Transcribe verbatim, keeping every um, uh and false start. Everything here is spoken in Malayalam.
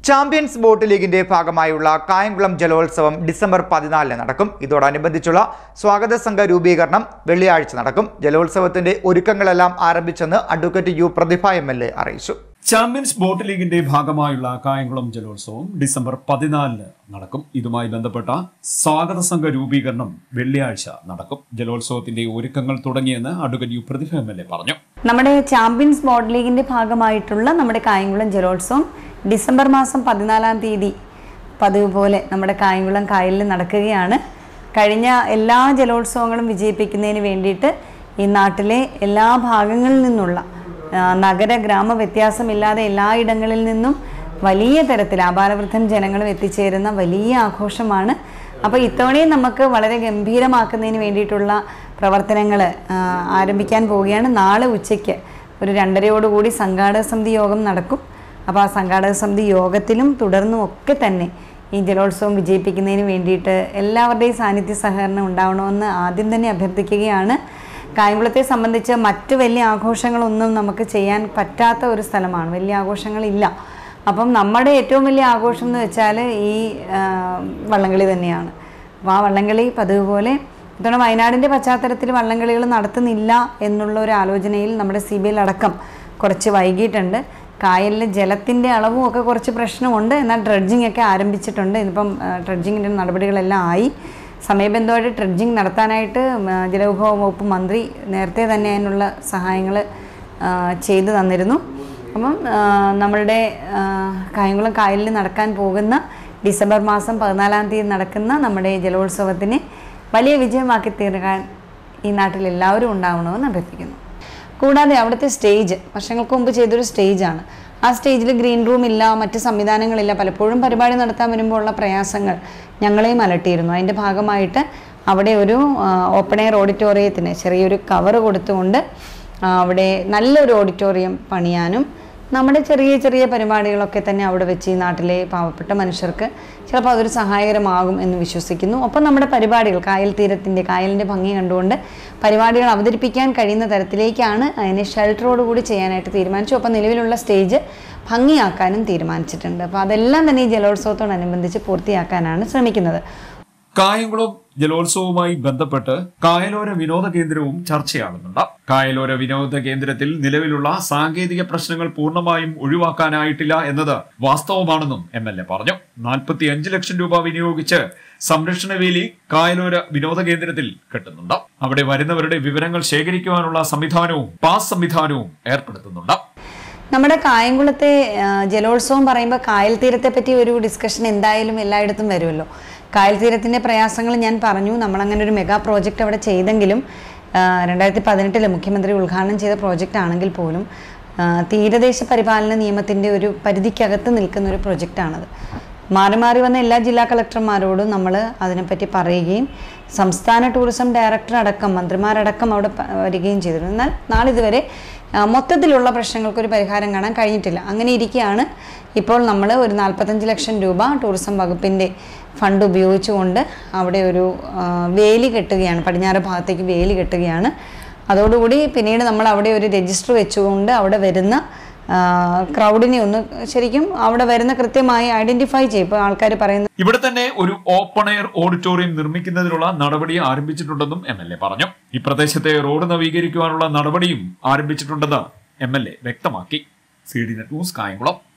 ചാമ്പ്യൻസ് ബോട്ട് ലീഗിന്റെ ഭാഗമായുള്ള കായംകുളം ജലോത്സവം ഡിസംബർ പതിനാലിന് നടക്കും. ഇതോടനുബന്ധിച്ചുള്ള സ്വാഗത സംഘ രൂപീകരണം വെള്ളിയാഴ്ച നടക്കും. ജലോത്സവത്തിന്റെ ഒരുക്കങ്ങളെല്ലാം ആരംഭിച്ചെന്ന് advocate U Prathibha M L A അറിയിച്ചു. ചാമ്പ്യൻസ് ബോട്ട് ലീഗിന്റെ ഭാഗമായുള്ള കായംകുളം ജലോത്സവം ഡിസംബർ പതിനാലിന് നടക്കും. ഇതുമായി ബന്ധപ്പെട്ട സ്വാഗത സംഘ രൂപീകരണം വെള്ളിയാഴ്ച നടക്കും. ജലോത്സവത്തിന്റെ ഒരുക്കങ്ങൾ തുടങ്ങിയെന്ന് advocate U Prathibha M L A പറഞ്ഞു. നമ്മുടെ ചാമ്പ്യൻസ് ബോട്ട് ലീഗിന്റെ ഭാഗമായിട്ടുള്ള നമ്മുടെ കായംകുളം ജലോത്സവം ഡിസംബർ മാസം പതിനാലാം തീയതി പതിവ് പോലെ നമ്മുടെ കായംകുളം കായലിൽ നടക്കുകയാണ്. കഴിഞ്ഞ എല്ലാ ജലോത്സവങ്ങളും വിജയിപ്പിക്കുന്നതിന് വേണ്ടിയിട്ട് ഈ നാട്ടിലെ എല്ലാ ഭാഗങ്ങളിൽ നിന്നുള്ള നഗര ഗ്രാമ വ്യത്യാസമില്ലാതെ എല്ലായിടങ്ങളിൽ നിന്നും വലിയ തരത്തിൽ ആബാലവൃദ്ധം ജനങ്ങളും എത്തിച്ചേരുന്ന വലിയ ആഘോഷമാണ്. അപ്പോൾ ഇത്തവണയും നമുക്ക് വളരെ ഗംഭീരമാക്കുന്നതിന് വേണ്ടിയിട്ടുള്ള പ്രവർത്തനങ്ങൾ ആരംഭിക്കാൻ പോവുകയാണ്. നാളെ ഉച്ചയ്ക്ക് ഒരു രണ്ടരയോടുകൂടി സംഘാടക സമിതി യോഗം നടക്കും. അപ്പോൾ ആ സംഘാടക സമിതി യോഗത്തിലും തുടർന്നും ഒക്കെ തന്നെ ഈ ജലോത്സവം വിജയിപ്പിക്കുന്നതിന് വേണ്ടിയിട്ട് എല്ലാവരുടെയും സാന്നിധ്യ സഹകരണം ഉണ്ടാവണമെന്ന് ആദ്യം തന്നെ അഭ്യർത്ഥിക്കുകയാണ്. കായംകുളത്തെ സംബന്ധിച്ച് മറ്റ് വലിയ ആഘോഷങ്ങളൊന്നും നമുക്ക് ചെയ്യാൻ പറ്റാത്ത ഒരു സ്ഥലമാണ്. വലിയ ആഘോഷങ്ങളില്ല. അപ്പം നമ്മുടെ ഏറ്റവും വലിയ ആഘോഷം എന്ന് വെച്ചാൽ ഈ വള്ളംകളി തന്നെയാണ്. അപ്പോൾ ആ വള്ളംകളി പതിവ് പോലെ ഇത്തവണ വയനാടിൻ്റെ പശ്ചാത്തലത്തിൽ വള്ളംകളികൾ നടത്തുന്നില്ല എന്നുള്ള ഒരു ആലോചനയിൽ നമ്മുടെ സി ബി ഐ അടക്കം കുറച്ച് വൈകിട്ടുണ്ട്. കായലിൽ ജലത്തിൻ്റെ അളവും ഒക്കെ കുറച്ച് പ്രശ്നമുണ്ട്. എന്നാൽ ഡ്രഡ്ജിങ് ഒക്കെ ആരംഭിച്ചിട്ടുണ്ട്. ഇന്നിപ്പം ഡ്രഡ്ജിങ്ങിൻ്റെ നടപടികളെല്ലാം ആയി. സമയബന്ധമായിട്ട് ഡ്രഡ്ജിങ് നടത്താനായിട്ട് ജലവിഭവ വകുപ്പ് മന്ത്രി നേരത്തെ തന്നെ അതിനുള്ള സഹായങ്ങൾ ചെയ്തു തന്നിരുന്നു. അപ്പം നമ്മളുടെ കായംകുളം കായലിൽ നടക്കാൻ പോകുന്ന ഡിസംബർ മാസം പതിനാലാം തീയതി നടക്കുന്ന നമ്മുടെ ജലോത്സവത്തിനെ വലിയ വിജയമാക്കി തീർക്കാൻ ഈ നാട്ടിൽ എല്ലാവരും ഉണ്ടാവണമെന്ന് അഭ്യർത്ഥിക്കുന്നു. കൂടാതെ അവിടുത്തെ സ്റ്റേജ് വർഷങ്ങൾക്ക് മുമ്പ് ചെയ്തൊരു സ്റ്റേജാണ്. ആ സ്റ്റേജിൽ ഗ്രീൻ റൂം ഇല്ല, മറ്റ് സംവിധാനങ്ങളില്ല. പലപ്പോഴും പരിപാടി നടത്താൻ വരുമ്പോൾ ഉള്ള പ്രയാസങ്ങൾ ഞങ്ങളെയും അലട്ടിയിരുന്നു. അതിൻ്റെ ഭാഗമായിട്ട് അവിടെ ഒരു ഓപ്പൺ എയർ ഓഡിറ്റോറിയത്തിന് ചെറിയൊരു കവർ കൊടുത്തുകൊണ്ട് അവിടെ നല്ലൊരു ഓഡിറ്റോറിയം പണിയാനും നമ്മുടെ ചെറിയ ചെറിയ പരിപാടികളൊക്കെ തന്നെ അവിടെ വെച്ച് ഈ നാട്ടിലെ പാവപ്പെട്ട മനുഷ്യർക്ക് ചിലപ്പോൾ അതൊരു സഹായകരമാകും എന്ന് വിശ്വസിക്കുന്നു. ഒപ്പം നമ്മുടെ പരിപാടികൾ കായൽ തീരത്തിൻ്റെ കായലിൻ്റെ ഭംഗി കണ്ടുകൊണ്ട് പരിപാടികൾ അവതരിപ്പിക്കാൻ കഴിയുന്ന തരത്തിലേക്കാണ് അതിനെ ഷെൽട്ടറോടുകൂടി ചെയ്യാനായിട്ട് തീരുമാനിച്ചു. ഒപ്പം നിലവിലുള്ള സ്റ്റേജ് ഭംഗിയാക്കാനും തീരുമാനിച്ചിട്ടുണ്ട്. അപ്പോൾ അതെല്ലാം തന്നെ ഈ ജലോത്സവത്തോടനുബന്ധിച്ച് പൂർത്തിയാക്കാനാണ് ശ്രമിക്കുന്നത്. കായംകുളം ജലോത്സവവുമായി ബന്ധപ്പെട്ട് കായലോര വിനോദ കേന്ദ്രവും ചർച്ചയാകുന്നുണ്ട്. കായലോര വിനോദ കേന്ദ്രത്തിൽ നിലവിലുള്ള സാങ്കേതിക പ്രശ്നങ്ങൾ പൂർണ്ണമായും ഒഴിവാക്കാനായിട്ടില്ല എന്നത് വാസ്തവമാണെന്നും എം എൽ എ പറഞ്ഞു. നാൽപ്പത്തി അഞ്ച് ലക്ഷം രൂപ വിനിയോഗിച്ച് സംരക്ഷണ വേലി കായലോര വിനോദ കേന്ദ്രത്തിൽ കെട്ടുന്നുണ്ട്. അവിടെ വരുന്നവരുടെ വിവരങ്ങൾ ശേഖരിക്കുവാനുള്ള സംവിധാനവും പാസ് സംവിധാനവും ഏർപ്പെടുത്തുന്നുണ്ട്. നമ്മുടെ കായംകുളത്തെ ജലോത്സവം പറയുമ്പോൾ കായൽ തീരത്തെ പറ്റി ഒരു ഡിസ്കഷൻ എന്തായാലും എല്ലായിടത്തും വരുമല്ലോ. കായൽ തീരത്തിൻ്റെ പ്രയാസങ്ങൾ ഞാൻ പറഞ്ഞു. നമ്മളങ്ങനെ ഒരു മെഗാ പ്രോജക്റ്റ് അവിടെ ചെയ്തെങ്കിലും രണ്ടായിരത്തി പതിനെട്ടില് മുഖ്യമന്ത്രി ഉദ്ഘാടനം ചെയ്ത പ്രോജക്റ്റ് ആണെങ്കിൽ പോലും തീരദേശ പരിപാലന നിയമത്തിൻ്റെ ഒരു പരിധിക്കകത്ത് നിൽക്കുന്ന ഒരു പ്രൊജക്റ്റാണത്. മാറി മാറി വന്ന എല്ലാ ജില്ലാ കളക്ടർമാരോടും നമ്മൾ അതിനെപ്പറ്റി പറയുകയും സംസ്ഥാന ടൂറിസം ഡയറക്ടർ അടക്കം മന്ത്രിമാരടക്കം അവിടെ വരികയും ചെയ്തിരുന്നു. എന്നാൽ നാളിതുവരെ മൊത്തത്തിലുള്ള പ്രശ്നങ്ങൾക്കൊരു പരിഹാരം കാണാൻ കഴിഞ്ഞിട്ടില്ല. അങ്ങനെ ഇരിക്കുകയാണ് ഇപ്പോൾ നമ്മൾ ഒരു നാൽപ്പത്തഞ്ച് ലക്ഷം രൂപ ടൂറിസം വകുപ്പിൻ്റെ ഫണ്ട് ഉപയോഗിച്ചുകൊണ്ട് അവിടെ ഒരു വേലി കെട്ടുകയാണ്. പടിഞ്ഞാറ് ഭാഗത്തേക്ക് വേലി കെട്ടുകയാണ്. അതോടുകൂടി പിന്നീട് നമ്മൾ അവിടെ ഒരു രജിസ്റ്റർ വെച്ചുകൊണ്ട് അവിടെ വരുന്ന ക്രൗഡിനെ ഒന്ന് ശരിക്കും അവിടെ വരുന്ന കൃത്യമായി ഐഡന്റിഫൈ ചെയ്യും. ഇപ്പോൾ ആൾക്കാർ പറയുന്നത് ഇവിടെ തന്നെ ഒരു ഓപ്പൺ എയർ ഓഡിറ്റോറിയം നിർമ്മിക്കുന്നതിനുള്ള നടപടി ആരംഭിച്ചിട്ടുണ്ടെന്നും എം എൽ എ പറഞ്ഞു. ഈ പ്രദേശത്തെ റോഡ് നവീകരിക്കുവാനുള്ള നടപടിയും ആരംഭിച്ചിട്ടുണ്ടെന്ന് എം എൽ എ വ്യക്തമാക്കി. C D net news Kayamkulam.